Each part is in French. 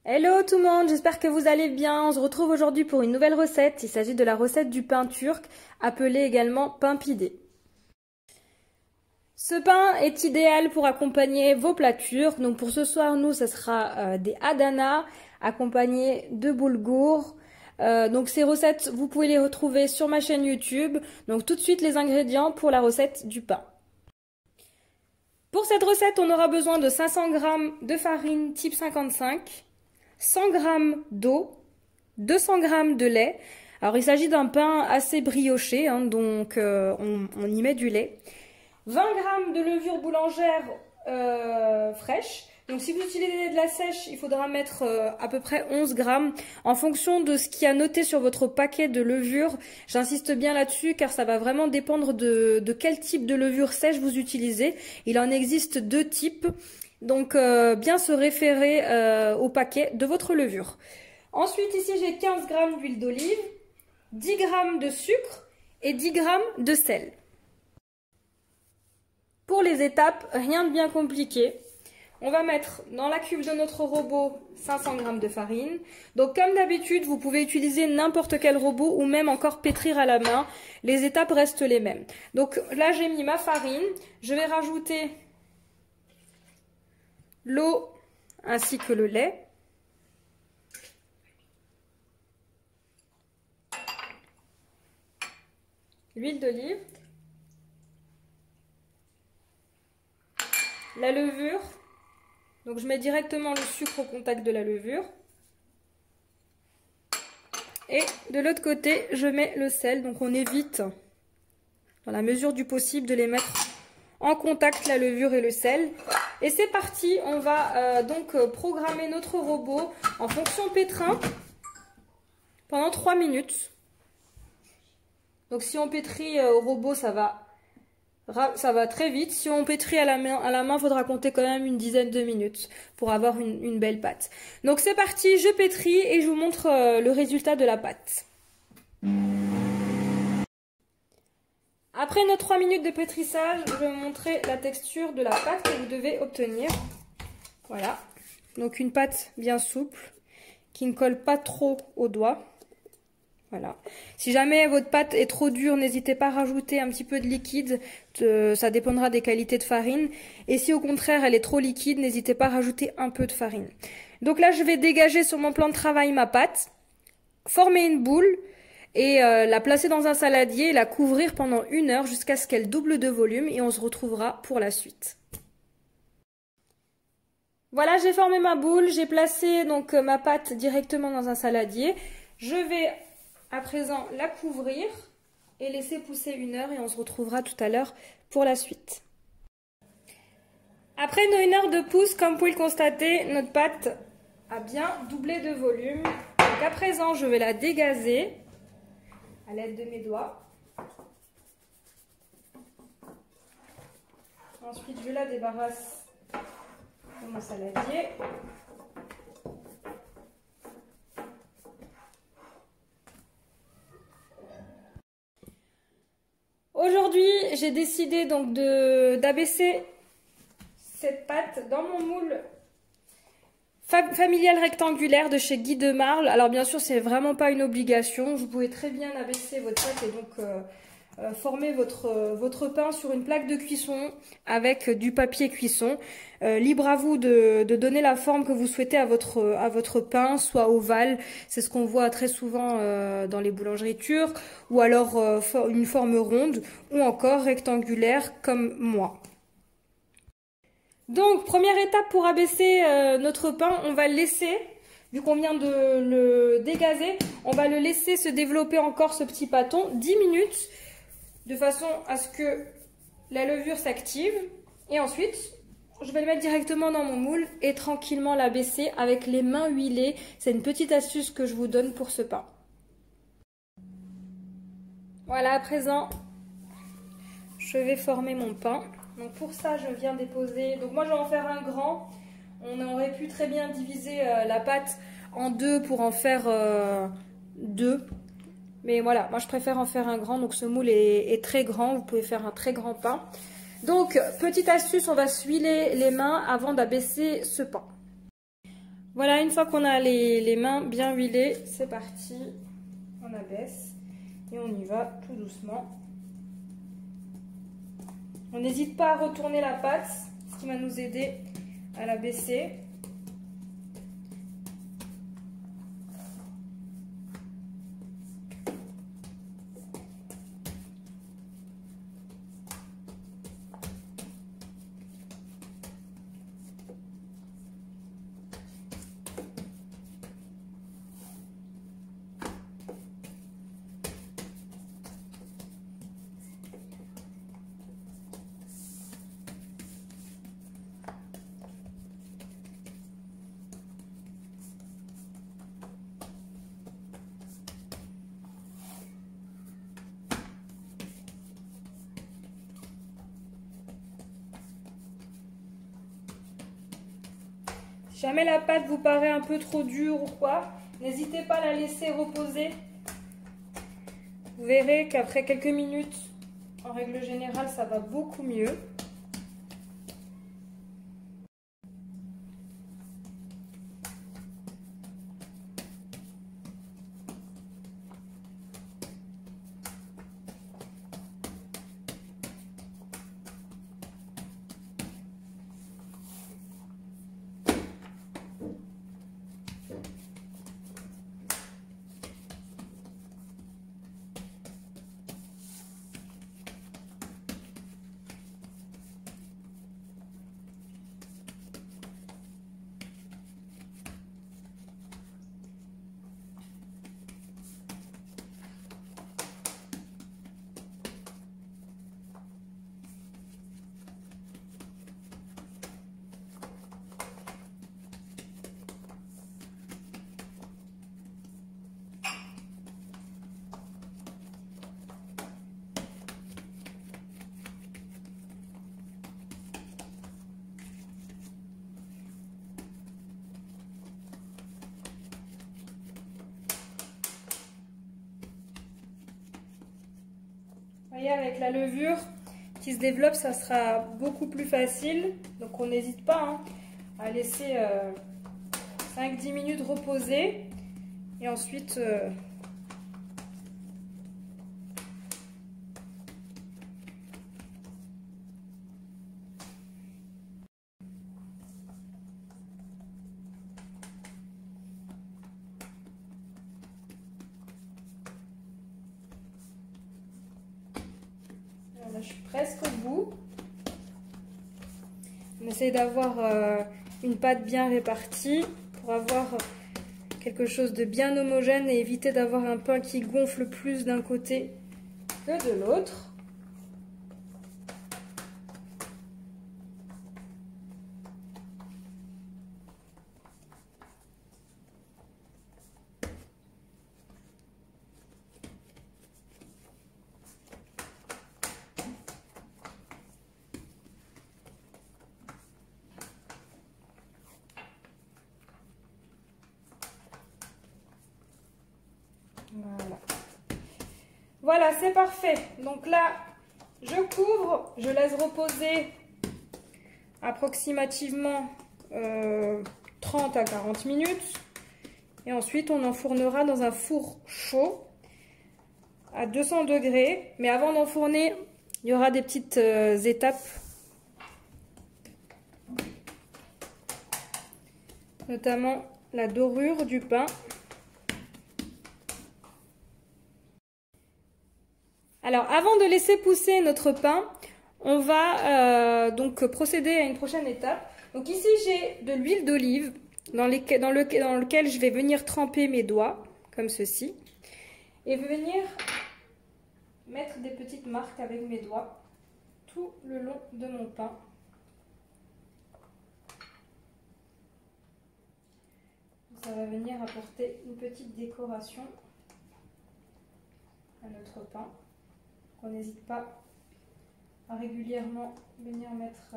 Hello tout le monde, j'espère que vous allez bien. On se retrouve aujourd'hui pour une nouvelle recette. Il s'agit de la recette du pain turc, appelé également pain pidé. Ce pain est idéal pour accompagner vos plats turcs. Donc pour ce soir, nous, ce sera des Adana accompagnés de boulgour. Donc ces recettes, vous pouvez les retrouver sur ma chaîne YouTube. Donc tout de suite les ingrédients pour la recette du pain. Pour cette recette, on aura besoin de 500 g de farine type 55. 100 g d'eau, 200 g de lait. Alors il s'agit d'un pain assez brioché, hein, donc on y met du lait. 20 g de levure boulangère fraîche. Donc si vous utilisez de la sèche, il faudra mettre à peu près 11 g en fonction de ce qui a noté sur votre paquet de levure. J'insiste bien là-dessus car ça va vraiment dépendre de quel type de levure sèche vous utilisez. Il en existe deux types. Donc bien se référer au paquet de votre levure. Ensuite ici j'ai 15 g d'huile d'olive, 10 g de sucre et 10 g de sel. Pour les étapes, rien de bien compliqué. On va mettre dans la cuve de notre robot 500 g de farine. Donc comme d'habitude, vous pouvez utiliser n'importe quel robot ou même encore pétrir à la main. Les étapes restent les mêmes. Donc là j'ai mis ma farine, je vais rajouter l'eau ainsi que le lait. L'huile d'olive. La levure. Donc je mets directement le sucre au contact de la levure. Et de l'autre côté, je mets le sel. Donc on évite, dans la mesure du possible, de les mettre en contact, la levure et le sel. Et c'est parti, on va donc programmer notre robot en fonction pétrin pendant 3 minutes. Donc si on pétrit au robot, ça va très vite. Si on pétrit à la main, faudra compter quand même une dizaine de minutes pour avoir une belle pâte. Donc c'est parti, je pétris et je vous montre le résultat de la pâte. Après nos 3 minutes de pétrissage, je vais vous montrer la texture de la pâte que vous devez obtenir. Voilà, donc une pâte bien souple, qui ne colle pas trop aux doigts. Voilà. Si jamais votre pâte est trop dure, n'hésitez pas à rajouter un petit peu de liquide, ça dépendra des qualités de farine. Et si au contraire elle est trop liquide, n'hésitez pas à rajouter un peu de farine. Donc là, je vais dégager sur mon plan de travail ma pâte, former une boule, et la placer dans un saladier et la couvrir pendant 1 heure jusqu'à ce qu'elle double de volume et on se retrouvera pour la suite. Voilà, j'ai formé ma boule, j'ai placé donc ma pâte directement dans un saladier. Je vais à présent la couvrir et laisser pousser 1 heure et on se retrouvera tout à l'heure pour la suite. Après nos 1 heure de pousse, comme vous pouvez le constater, notre pâte a bien doublé de volume. Donc à présent, je vais la dégazer à l'aide de mes doigts. Ensuite, je la débarrasse de mon saladier. Aujourd'hui, j'ai décidé donc d'abaisser cette pâte dans mon moule familial rectangulaire de chez Guy de Marle. Alors bien sûr, c'est vraiment pas une obligation. Vous pouvez très bien abaisser votre pâte et donc former votre pain sur une plaque de cuisson avec du papier cuisson. Libre à vous de donner la forme que vous souhaitez à votre pain, soit ovale, c'est ce qu'on voit très souvent dans les boulangeries turques, ou alors une forme ronde, ou encore rectangulaire comme moi. Donc, première étape pour abaisser notre pain, on va le laisser, vu qu'on vient de le dégazer, on va le laisser se développer encore ce petit pâton 10 minutes, de façon à ce que la levure s'active. Et ensuite, je vais le mettre directement dans mon moule et tranquillement l'abaisser avec les mains huilées. C'est une petite astuce que je vous donne pour ce pain. Voilà, à présent, je vais former mon pain. Donc pour ça, je viens déposer... Donc moi, je vais en faire un grand. On aurait pu très bien diviser la pâte en deux pour en faire deux. Mais voilà, moi je préfère en faire un grand. Donc ce moule est très grand. Vous pouvez faire un très grand pain. Donc, petite astuce, on va se huiler les mains avant d'abaisser ce pain. Voilà, une fois qu'on a les mains bien huilées, c'est parti. On abaisse et on y va tout doucement. On n'hésite pas à retourner la pâte, ce qui va nous aider à la baisser. Si jamais la pâte vous paraît un peu trop dure ou quoi, n'hésitez pas à la laisser reposer. Vous verrez qu'après quelques minutes, en règle générale, ça va beaucoup mieux. Voyez, avec la levure qui se développe, ça sera beaucoup plus facile. Donc on n'hésite pas à laisser 5-10 minutes reposer. Et ensuite, là, je suis presque au bout. On essaye d'avoir une pâte bien répartie pour avoir quelque chose de bien homogène et éviter d'avoir un pain qui gonfle plus d'un côté que de l'autre. Voilà, voilà, c'est parfait. Donc là, je couvre, je laisse reposer approximativement 30 à 40 minutes. Et ensuite, on enfournera dans un four chaud à 200 degrés. Mais avant d'enfourner, il y aura des petites étapes. Notamment la dorure du pain. Alors, avant de laisser pousser notre pain, on va donc procéder à une prochaine étape. Donc ici, j'ai de l'huile d'olive dans lequel je vais venir tremper mes doigts, comme ceci. Et venir mettre des petites marques avec mes doigts tout le long de mon pain. Ça va venir apporter une petite décoration à notre pain. On n'hésite pas à régulièrement venir mettre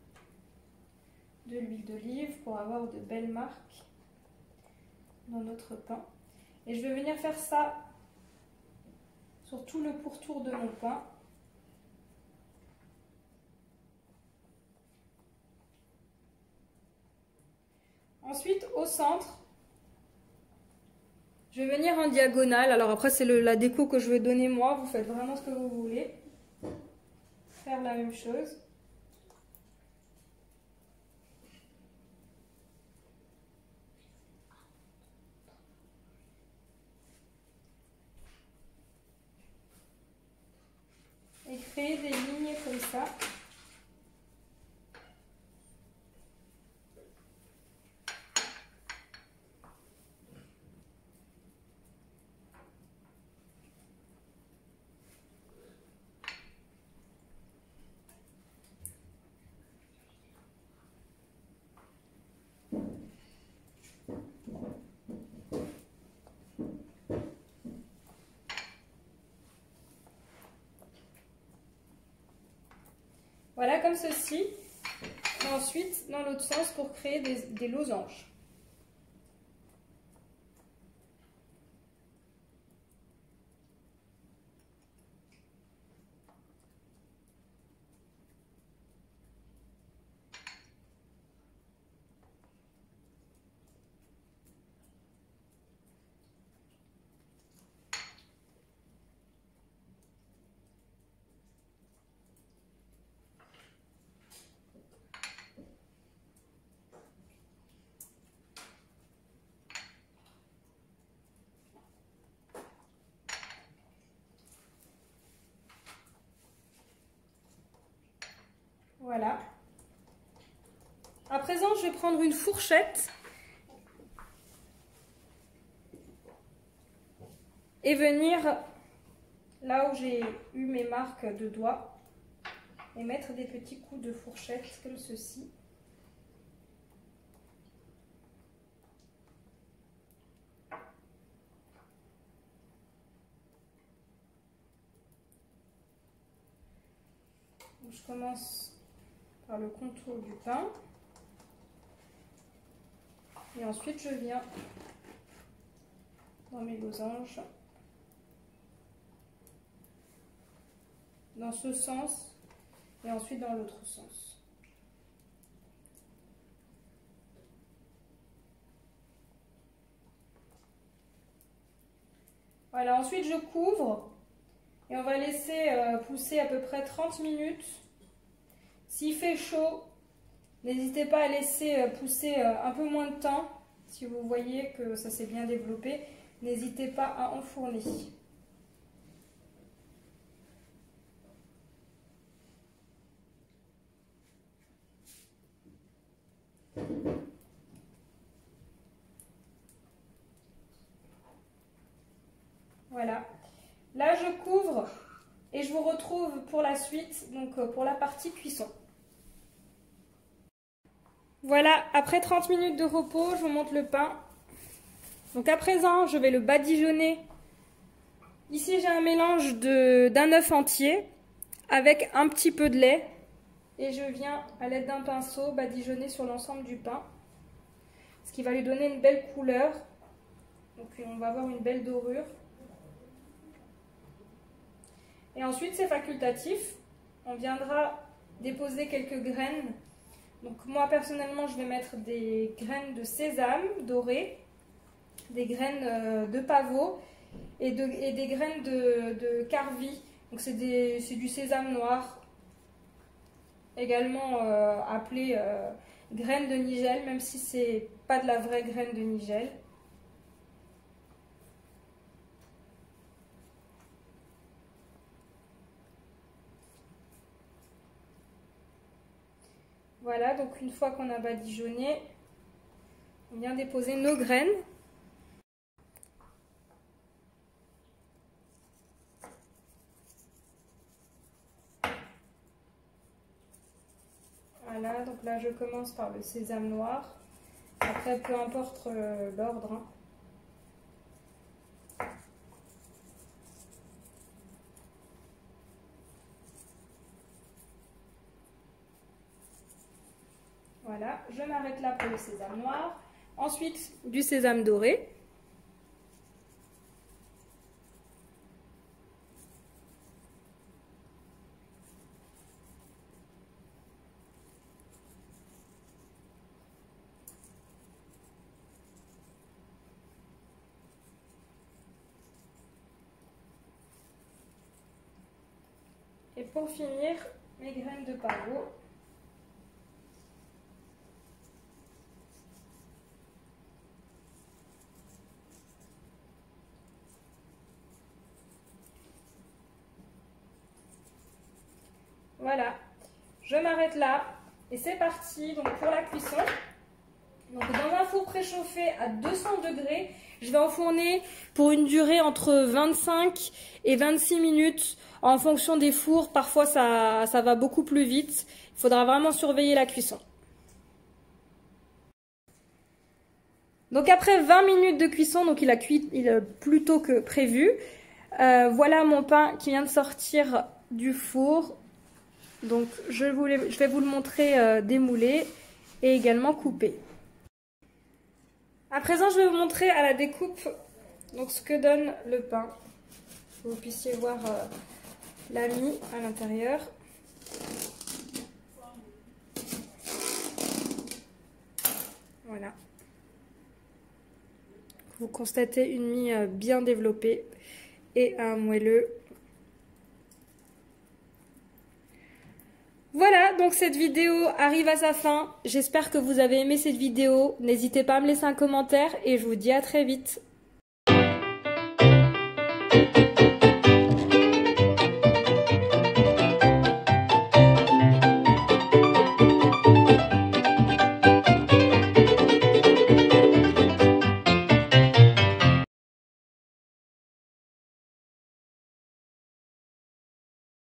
de l'huile d'olive pour avoir de belles marques dans notre pain. Et je vais venir faire ça sur tout le pourtour de mon pain. Ensuite, au centre, je vais venir en diagonale. Alors après, c'est la déco que je vais donner moi. Vous faites vraiment ce que vous voulez. Faire la même chose. Et créer des lignes comme ça. Voilà, comme ceci. Et ensuite, dans l'autre sens, pour créer des losanges. Voilà. À présent, je vais prendre une fourchette et venir là où j'ai eu mes marques de doigts et mettre des petits coups de fourchette comme ceci. Donc, je commence par le contour du pain et ensuite je viens dans mes losanges dans ce sens et ensuite dans l'autre sens. Voilà, ensuite je couvre et on va laisser pousser à peu près 30 minutes. S'il fait chaud, n'hésitez pas à laisser pousser un peu moins de temps. Si vous voyez que ça s'est bien développé, n'hésitez pas à enfourner. Voilà. Là, je couvre et je vous retrouve pour la suite, donc pour la partie cuisson. Voilà, après 30 minutes de repos, je vous montre le pain. Donc à présent, je vais le badigeonner. Ici, j'ai un mélange d'un œuf entier avec un petit peu de lait. Et je viens, à l'aide d'un pinceau, badigeonner sur l'ensemble du pain. Ce qui va lui donner une belle couleur. Donc on va avoir une belle dorure. Et ensuite, c'est facultatif. On viendra déposer quelques graines. Donc moi, personnellement, je vais mettre des graines de sésame dorées, des graines de pavot et des graines de carvi. Donc c'est du sésame noir, également appelé graines de nigel, même si c'est pas de la vraie graine de nigel. Voilà, donc une fois qu'on a badigeonné, on vient déposer nos graines. Voilà, donc là je commence par le sésame noir. Après, peu importe l'ordre, hein. Voilà, je m'arrête là pour le sésame noir. Ensuite, du sésame doré. Et pour finir, mes graines de pavot. Voilà, je m'arrête là et c'est parti donc pour la cuisson. Donc dans un four préchauffé à 200 degrés, je vais enfourner pour une durée entre 25 et 26 minutes en fonction des fours. Parfois ça va beaucoup plus vite, il faudra vraiment surveiller la cuisson. Donc après 20 minutes de cuisson, donc il a cuit plus tôt que prévu. Voilà mon pain qui vient de sortir du four. Donc je vais vous le montrer démoulé et également coupé. À présent, je vais vous montrer à la découpe donc ce que donne le pain. Que vous puissiez voir la mie à l'intérieur. Voilà. Vous constatez une mie bien développée et un moelleux. Voilà, donc cette vidéo arrive à sa fin. J'espère que vous avez aimé cette vidéo. N'hésitez pas à me laisser un commentaire et je vous dis à très vite.